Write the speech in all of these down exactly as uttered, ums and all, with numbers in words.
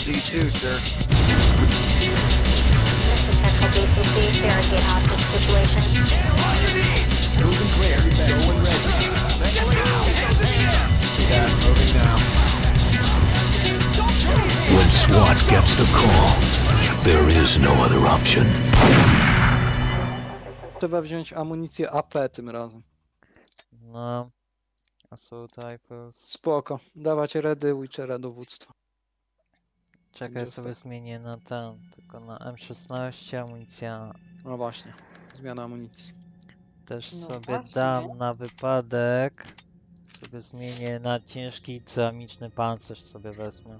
To you too, sir. Central B C C, Fahrenheit hostage situation. Moving clear. Going ready. Yeah, moving now. When SWAT gets the call, there is no other option. Trzeba wziąć amunicję A P tym razem. No. Assault rifles. Spoko. Dawać Redy Witchera dowództwa. Czekaj, Będzie sobie ostatni. zmienię na ten, tylko na M szesnaście, amunicja No właśnie. Zmiana amunicji. też No sobie właśnie. dam na wypadek. Sobie zmienię na ciężki ceramiczny pancerz sobie wezmę.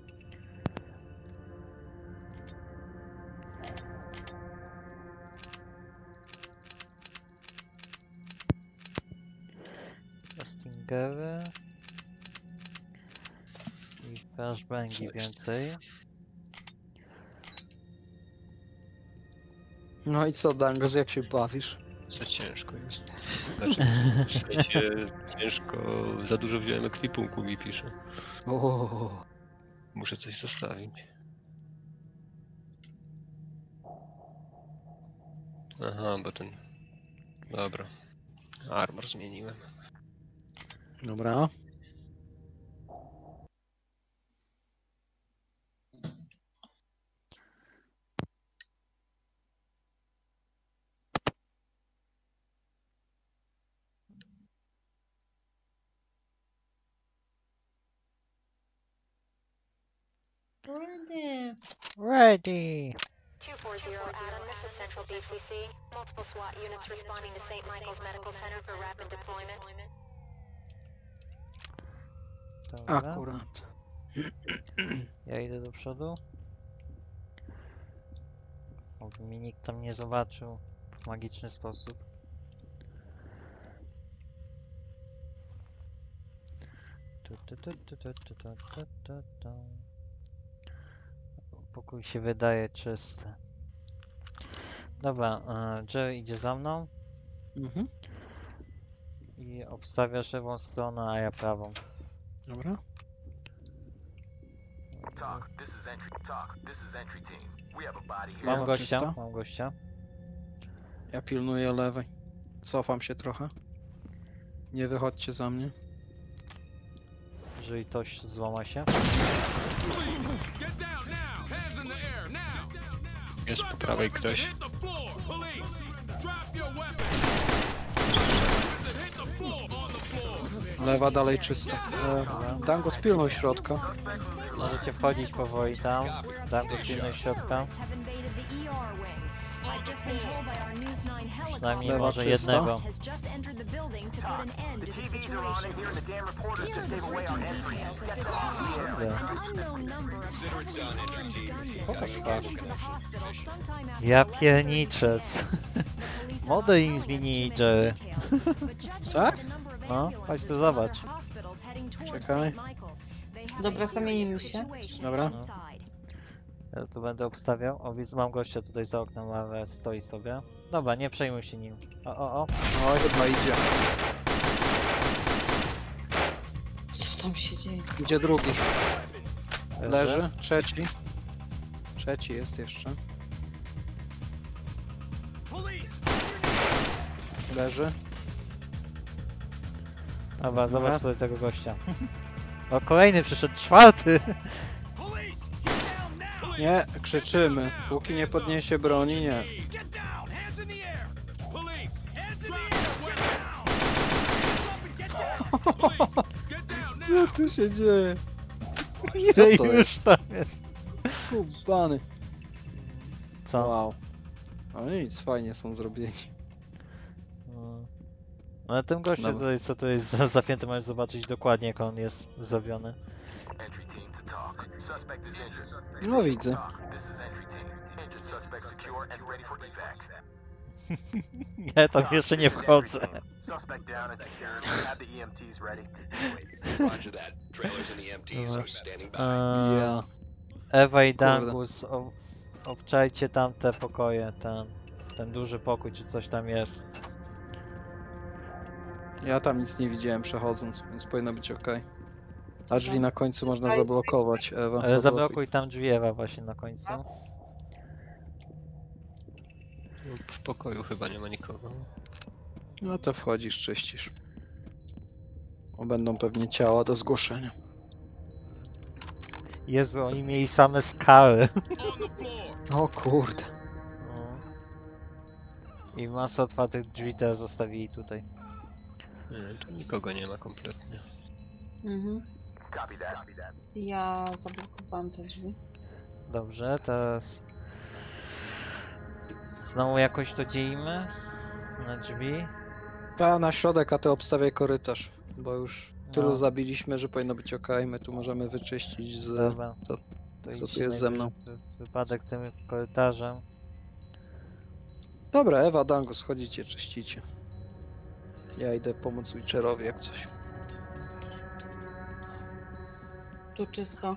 Stingery. I flashbangi więcej. No i co, Dangos, jak się bawisz? Za ciężko jest. Znaczy, słuchajcie, ciężko, za dużo wziąłem ekwipunku, mi pisze. O, Muszę coś zostawić. Aha, bo ten... Dobra. Armor zmieniłem. dobra. Ready. Ready! two four zero Adam, this is Central B C C. Multiple SWAT units responding to Saint Michael's Medical Center for rapid deployment. Dobra. Akurat. Ja idę do przodu. Oby mi nikt tam nie zobaczył w magiczny sposób. Tu, tu, tu, tu, tu, tu, tu, tu, tu, tu. Pokój się wydaje czysty. Dobra, e, Jerry idzie za mną Mhm. i obstawiasz lewą stronę, a ja prawą. Dobra. Talk, this is entry. Talk, this is entry team. We have a body here. Mam Lewa gościa, czysta. mam gościa. Ja pilnuję lewej. Cofam się trochę. Nie wychodźcie za mnie. Jeżeli ktoś złama się. Jest po prawej ktoś. Lewa dalej czysta. E, Dangos, pilnuj środka. Możecie wchodzić powoli tam. Dam go pilność środka. Przynajmniej Lewa może czysta. jednego. The T Vs are on in here and the damn reporters just gave away our entry. Get the Pokaż twarz. Ja pierniczec. Modę im zmienili, Jerry. Tak? No, chodź tu zobacz. Czekaj. Dobra, zamienimy się. Dobra. No. Ja tu będę obstawiał. O, widzę, mam gościa tutaj za oknem, ale stoi sobie. Dobra, nie przejmuj się nim. O, o, o. Oj, chyba idzie. Co tam się dzieje? Idzie drugi. Leży. Trzeci. Trzeci jest jeszcze. Leży. Dobra, Dobra. zobacz sobie tego gościa. O, kolejny przyszedł, czwarty! Nie, krzyczymy. Póki nie podniesie broni, nie. Co tu się dzieje? Co Ile to już tam jest? Kubany. Co? Wow. No nic, fajnie są zrobieni. No. Ale ten gościu Dobra. tutaj, co tu jest za- zapięty, możesz zobaczyć dokładnie, jak on jest zrobiony. entry team to talk. Suspect is injured. No widzę. Talk, this is entry team. Injured suspect secure and ready for evac. Ja tam jeszcze nie wchodzę. Suspect down and secured. Have the E M Ts ready. Roger that. Trailers and the M Ts Dobra. are standing by. Eee, Ja. Ewa i Kurde. Dangus, ob obczajcie tamte pokoje, ten, ten duży pokój, czy coś tam jest. Ja tam nic nie widziałem przechodząc, więc powinno być ok. A drzwi na końcu można zablokować, Ewa. Ale zablokuj. zablokuj tam drzwi, Ewa, właśnie na końcu. No, w pokoju chyba nie ma nikogo. No to wchodzisz, czyścisz. O, będą pewnie ciała do zgłoszenia. Jezu, oni mieli same skały. O kurde. No. I masę otwartych drzwi teraz zostawili tutaj. Nie, tu nikogo nie ma kompletnie. Mhm. Copy that. Copy that. Ja zablokowałam te drzwi. Dobrze, teraz... Znowu jakoś to dzielimy? Na drzwi? Ta na środek, a ty obstawiaj korytarz. Bo już tylu No. zabiliśmy, że powinno być ok. My tu możemy wyczyścić z... Dobra. to- To co tu idźcie jest ze najpierw mną? wy- Wypadek tym korytarzem. Dobra, Ewa, Dangus, chodzicie, czyścicie. Ja idę pomóc Witcherowi jak coś. Tu czysto.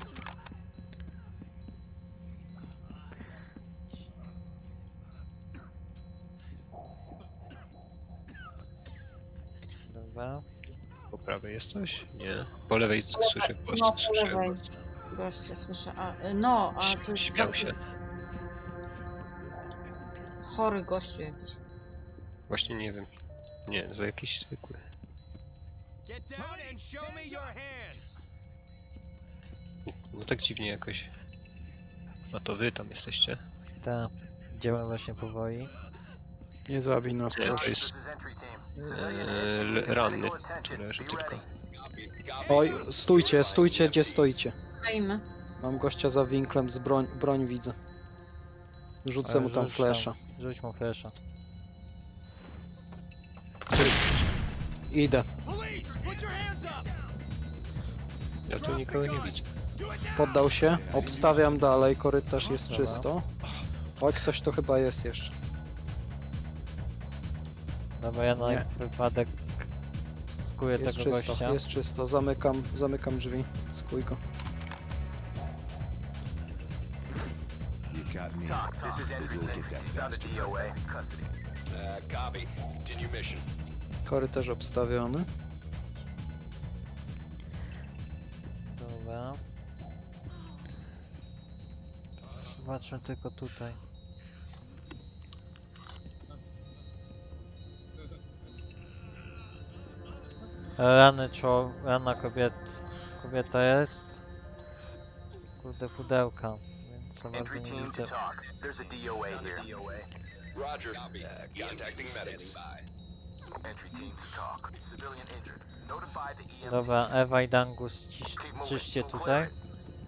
Dobra. Po prawej jest coś? Nie. Po lewej słyszę głos. No, po słyszę lewej. głos. Goście słyszę. A, y, no, a tu jest Śmiał taki się. chory gościu jakiś. Właśnie nie wiem. Nie, za jakiś zwykły. Get down and show me your hands. No tak dziwnie jakoś. A to wy tam jesteście? Tak. Idziemy właśnie powoli. Nie zabij nas, Nie, to proszę. jest This is entry team. e, l- ranny. Tu leży tylko. Oj, stójcie, stójcie, gdzie stoicie. Stoimy. Mam gościa za winklem, z broń, broń widzę. Rzucę Ale mu tam rzuć flesza. Rzuć mu flesza. Idę. Police, put your hands up. Ja tu nikogo nie widzę. Poddał się. Obstawiam dalej, korytarz jest Dobra. czysto. Oj, ktoś to chyba jest jeszcze. Dobra, ja na Nie. wypadek skuję Jest tego czysto, gościa. jest czysto. Zamykam, zamykam drzwi. Skuj go. Talk. This is entry team. Found a D O A in custody. Uh, copy. Continue mission. Korytarz obstawiony. Dobra. Zobaczmy tylko tutaj. Rany człowiek, rana kobiet, kobieta jest. Kurde pudełka, więc za bardzo Entry nie team widzę. to talk. There's a D O A here. Roger. Uh, contacting medics. Entry team to talk. Civilian injured. Notify the E M T. Dobra, Ewa i Dangus, cisz, Keep moving. czyście Clear tutaj. it.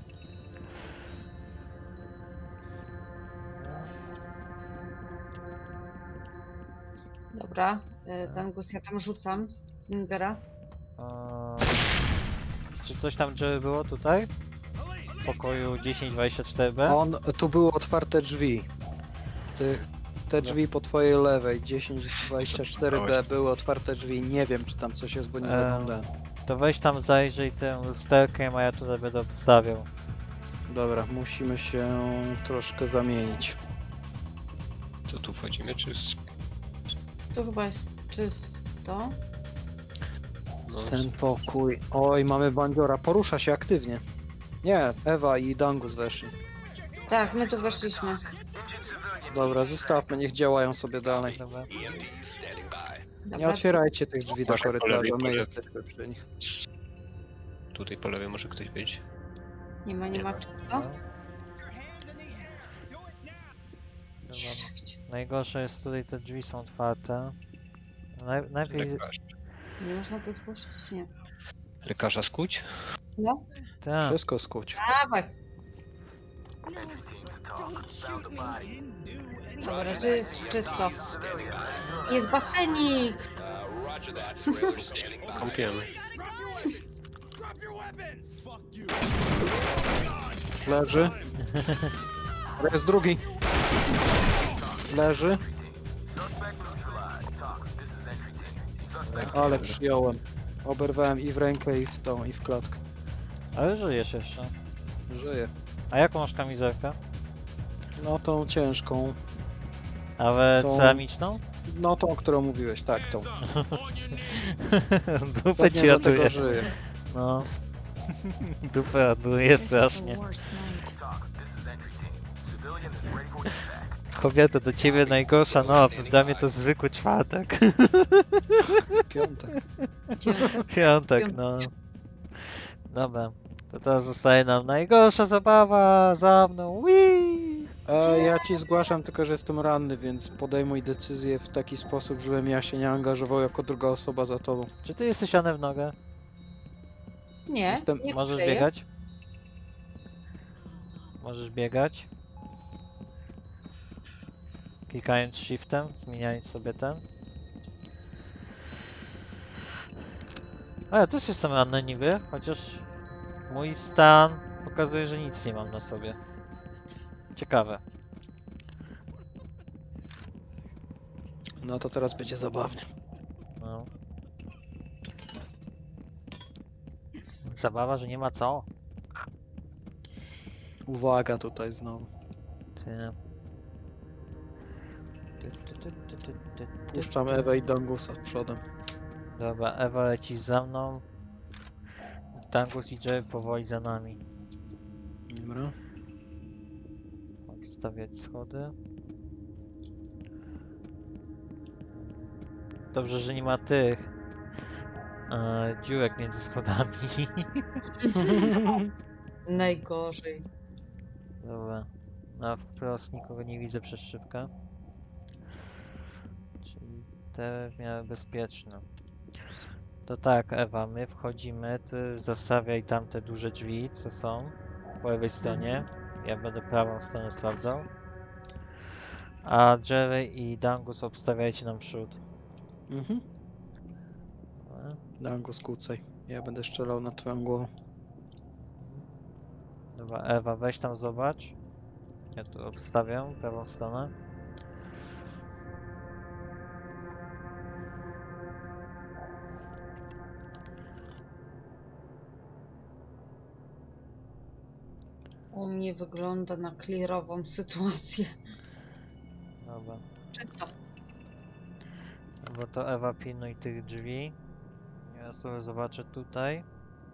Dobra. y, Ten guz ja tam rzucam z Stingera. Eee, czy coś tam Jerry było tutaj? W pokoju dziesięć dwadzieścia cztery B? On, tu były otwarte drzwi. Ty, te drzwi po twojej lewej, dziesięć dwadzieścia cztery B, były otwarte drzwi. Nie wiem, czy tam coś jest, bo nie Em. zaglądałem. To weź tam zajrzyj tym lusterkiem, a ja tutaj będę obstawiał. Dobra, musimy się troszkę zamienić. Co tu wchodzimy? Czy z... Tu chyba jest czysto. no, Ten pokój. Oj, mamy bandziora. Porusza się aktywnie. Nie, Ewa i Dangus weszli. Tak, my tu weszliśmy. Dobra, zostawmy, niech działają sobie dalej. Dobra. E M T standing by. Nie Dobra, otwierajcie tych drzwi do Proszę, po korytarza, lewej, po my lewej. jesteśmy przy nich. Tutaj po lewej może ktoś być. nie ma, nie nie ma ma. czysto. Dobra. Najgorsze jest tutaj, te drzwi są otwarte. Naj, najpierw... Lekarz. Nie można to zgłosić? Nie. Lekarza skuć? No, Tak. Wszystko skuć. dawaj. Entry team to talk. Found a body. Dobra, tu jest czysto. Jest basenik! Uh, roger that. Trailer standing by. Kąpiemy. Leży. Jest drugi. Leży. Suspect neutralized. Talk. This is entry team. Suspect Ale przyjąłem. Oberwałem i w rękę, i w tą, i w klatkę. Ale żyjesz jeszcze. Żyję. A jaką masz kamizelkę? No tą ciężką. Ale Tą- ceramiczną? No tą, którą mówiłeś, tak, tą. Dupę Pewnie ci do tego ratuje. żyję. No. Dupę oduje strasznie. Worst night. Kobieta, do ciebie najgorsza noc, dla mnie to zwykły czwartek. Piątek. Piątek. Piątek, no. Dobra, to teraz zostaje nam najgorsza zabawa za mną. Whee! E, ja ci zgłaszam tylko, że jestem ranny, więc podejmuj decyzję w taki sposób, żebym ja się nie angażował jako druga osoba za tobą. Czy ty jesteś Janem w nogę? Nie, Jestem- nie Możesz kryję. biegać? Możesz biegać. Klikając shiftem, zmieniając sobie ten. A ja też jestem ranny niby, chociaż mój stan pokazuje, że nic nie mam na sobie. Ciekawe. No to teraz będzie zabawnie. No. Zabawa, że nie ma co. Uwaga tutaj znowu. Ty. Ty, ty, ty, ty, ty, ty, ty, Puszczam ty. Ewę i Dangusa przodem. Dobra, Ewa leci za mną. Dangus i Jerry powoli za nami. Dobra. Odstawiać schody. Dobrze, że nie ma tych e, dziurek między schodami. Najgorzej. Dobra. Na wprost nikogo nie widzę przez szybkę. Czyli te w miarę bezpieczne. To tak, Ewa, my wchodzimy, ty zastawiaj tam te duże drzwi, co są po lewej stronie. Ja będę prawą stronę sprawdzał. A Jerry i Dangus obstawiajcie nam przód. Mhm. Dobra. Dangus, kłócaj. Ja będę strzelał nad twoją głową. Dobra, Ewa, weź tam zobacz. Ja tu obstawiam prawą stronę. U mnie wygląda na clearową sytuację. Dobra. Czysto. Bo to Ewa, pilnuj tych drzwi. Ja sobie zobaczę tutaj.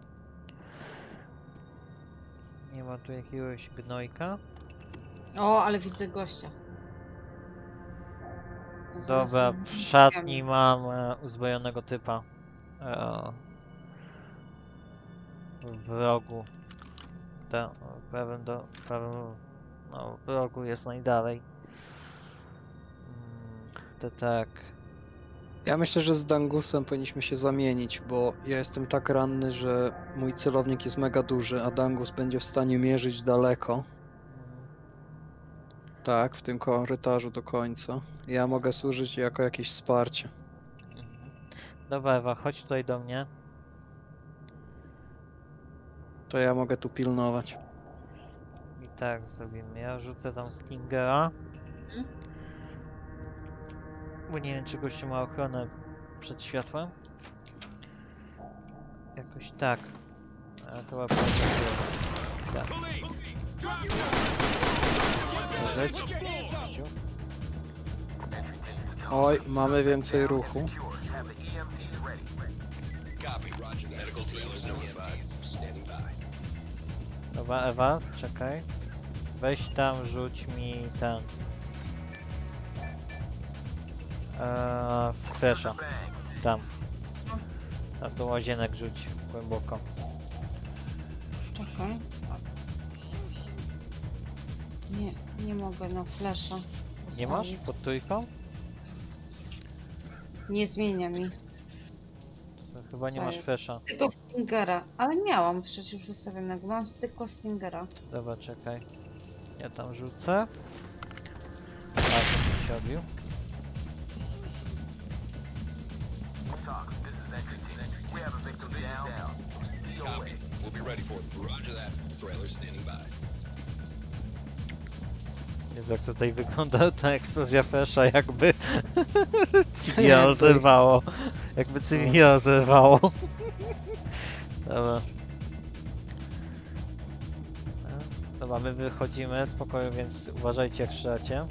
Nie ma tu jakiegoś gnojka. O, ale widzę gościa. Zaraz Dobra, ją w szatni widzimy. mam e, uzbrojonego typa. E, w rogu. Ta, prawym do, prawym, no w rogu jest najdalej. Mm, to tak. Ja myślę, że z Dangusem powinniśmy się zamienić, bo ja jestem tak ranny, że mój celownik jest mega duży, a Dangus będzie w stanie mierzyć daleko. Mm, Tak, w tym korytarzu do końca. Ja mogę służyć jako jakieś wsparcie. mhm. Dobra, Ewa, chodź tutaj do mnie. To ja mogę tu pilnować. I tak zrobimy. Ja rzucę tam Stingera. Mhm. Bo nie wiem, czy gościu ma ochronę przed światłem. Jakoś tak. A chyba powinno tak. Leć. Leciu. Oj, mamy więcej ruchu. Copy. Roger that. Medical trailers notified. Standing by. Dobra, Ewa, czekaj. Weź tam, rzuć mi ten. Eee, fresha. Tam. Tam do łazienek rzuć głęboko. Czekaj. Nie, nie mogę na flasha. Nie masz? postawić. Pod trójką? Nie zmienia mi. To chyba nie Co masz jest? fresha. Tylko Stingera. Ale miałam przecież ustawionego. Mam tylko Stingera. Dobra, czekaj. Ja tam rzucę. A, to się odbił. Copy. We'll be ready for it. Roger that. Trailers standing by. Jezu, jak tutaj wygląda ta eksplozja fresha, jakby Nie, cywila to- zerwało. Jakby cywila zerwało. Dobra. Dobra, my wychodzimy z pokoju, więc uważajcie jak strzelacie.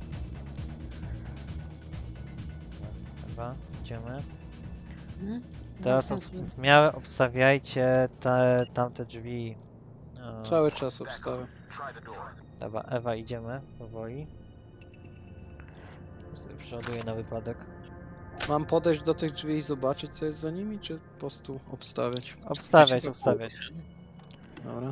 Dobra, idziemy. Mhm. Teraz ob w miarę obstawiajcie te tamte drzwi. O, Cały czas obstawiam. dobra, Ewa, idziemy powoli. Sobie przoduję na wypadek. Mam podejść do tych drzwi i zobaczyć, co jest za nimi, czy po prostu obstawiać? Obstawiać, obstawiać. Dobra,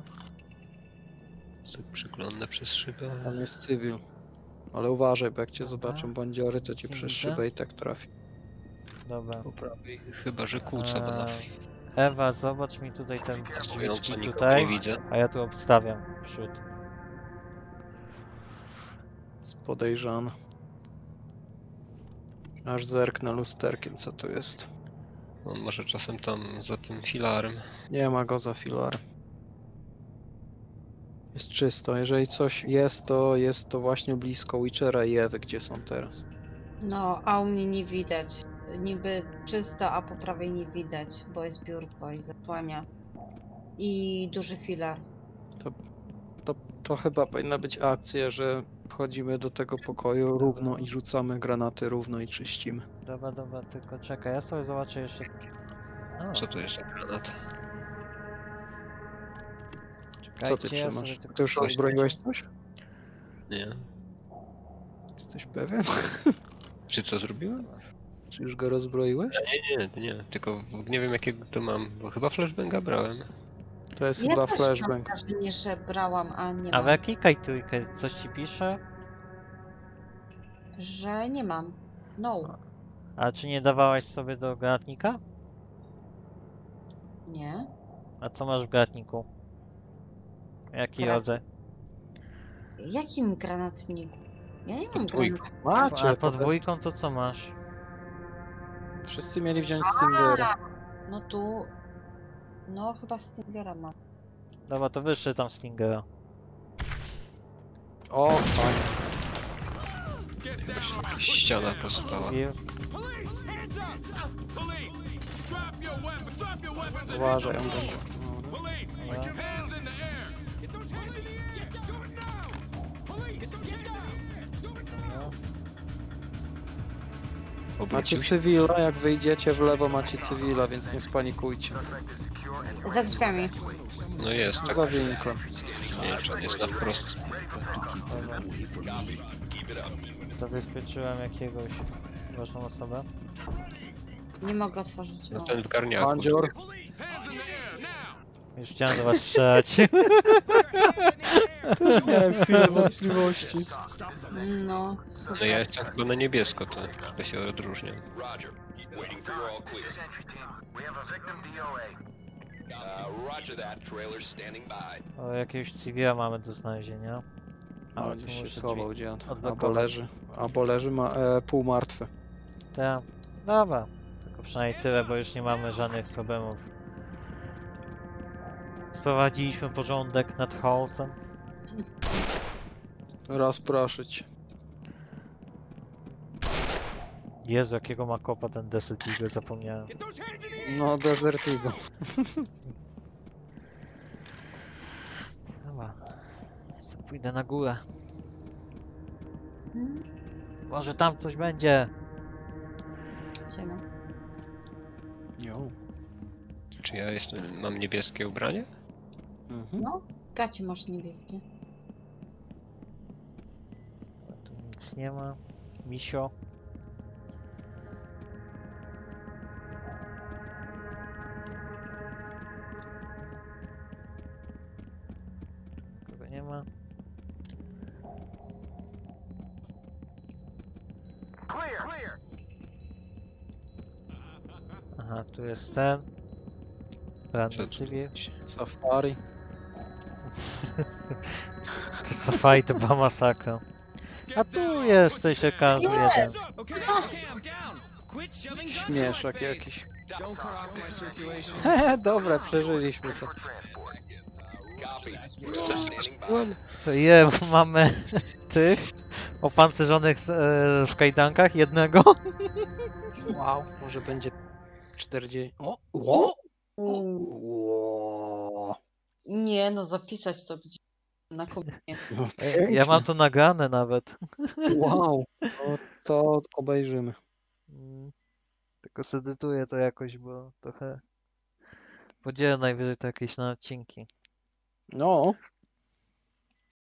Tak przyglądnę przez szybę. tam jest cywil. Ale uważaj, bo jak cię Dobra. zobaczą bandziory, to ci Nic nie przez widzę. szybę i tak trafi. Dobra. Po prawej, chyba że kłóca będą. Eee, Ewa, zobacz mi tutaj te Stojąco drzwiczki nikogo tutaj, nie widzę. a ja tu obstawiam przód. Jest podejrzany. Aż zerknę lusterkiem, co tu jest. On może czasem tam za tym filarem. Nie ma go za filarem. Jest czysto. Jeżeli coś jest, to jest to właśnie blisko Witchera i Ewy, gdzie są teraz. No, a u mnie nie widać. Niby czysto, a po prawej nie widać, bo jest biurko i zasłania. I duży filar. To, to chyba powinna być akcja, że wchodzimy do tego pokoju równo i rzucamy granaty równo i czyścimy. Dobra, dobra, tylko czekaj, ja sobie zobaczę jeszcze... O, Co to jest za granat? Co ty czekajcie, ja trzymasz? sobie tylko Ty już coś rozbroiłeś coś? Nie. Jesteś pewien? Czy co zrobiłem? Czy już go rozbroiłeś? Nie, nie, nie. Tylko nie wiem jakiego to mam, bo chyba flashbanga brałem. To jest Ja chyba też flashbang. mam wrażenie, że brałam, a nie A mam. we klikaj trójkę, coś ci pisze? Że nie mam. No. A czy nie dawałaś sobie do granatnika? Nie. A co masz w granatniku? Jaki Granat- rodzaj? Jakim granatniku? Ja nie mam Pod dwójką. granatniku. Macie, A to pod te- dwójką to co masz? Wszyscy mieli wziąć Stingera. No tu... No chyba Stingera mam. Dobra, to wyższy tam Stingera. O, fajnie. Jakaś ściana posypała. I Uważaj, on będzie. dobra. Macie Obrócił się. cywila, jak wyjdziecie w lewo macie cywila, więc nie spanikujcie. Za drzwiami. No jest, tak. Za winklem. Nie wiem, czy on jest na wprost. Zabezpieczyłem jakiegoś ważną osobę. Nie mogę otworzyć. No o. ten w garniaku. Bandzior. Już chciałem do was strzelać. Miałem chwilę wątpliwości. No, No super. ja jestem chyba na niebiesko, to, to się odróżniam. Roger. Waiting for your all clear. Uh, roger that. Trailer standing by. O, jakiegoś civila mamy do znalezienia. A Ale tu gdzieś się muszę schował drzwi dziad. Albo odblokować. leży. Albo leży ma e, półmartwy. Tak. Dobra. Tylko przynajmniej tyle, bo już nie mamy żadnych problemów. Sprowadziliśmy porządek nad chaosem. Raz proszę cię. Jezu, jakiego ma kopa ten Desert Eagle, zapomniałem. No, Desert Eagle. Dobra. Co, pójdę na górę. Mm, Może tam coś będzie. Siema. Jo. Czy ja jestem, mam niebieskie ubranie? Mhm. No, gacie masz niebieskie. Tu nic nie ma. Misio. Kogo nie ma. Aha, tu jest ten. Co Random tu? civil. Safari. To safari to była masakra. A tu jesteś, każdy jeden. Okay, okay, I'm down. Quit shoving guns Śmieszak in my jakiś. face. Don't cut off my circulation. Hehe, dobra, przeżyliśmy to. Copy. Trailer standing by. To je, mamy tych opancerzonych z- e, w kajdankach, jednego. Wow, może będzie czterdzieści. O! O! O! Nie, no zapisać to gdzieś na kobiecie. No, Ja mam to nagrane nawet. Wow, to, to obejrzymy. Mm, Tylko sedytuję to jakoś, bo trochę... Podzielę najwyżej to jakieś na odcinki. No,